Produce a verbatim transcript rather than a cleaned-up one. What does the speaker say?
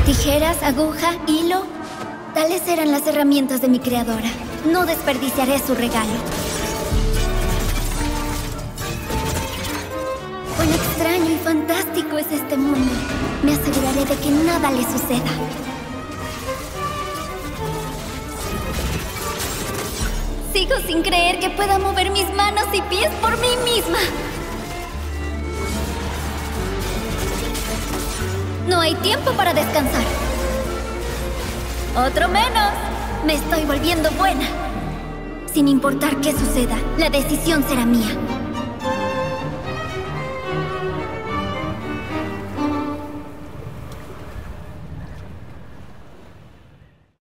Tijeras, aguja, hilo. Tales eran las herramientas de mi creadora. No desperdiciaré su regalo. Cuán extraño y fantástico es este mundo. Me aseguraré de que nada le suceda. Sigo sin creer que pueda mover mis manos y pies por mí misma. No hay tiempo para descansar. Otro menos. Me estoy volviendo buena. Sin importar qué suceda, la decisión será mía.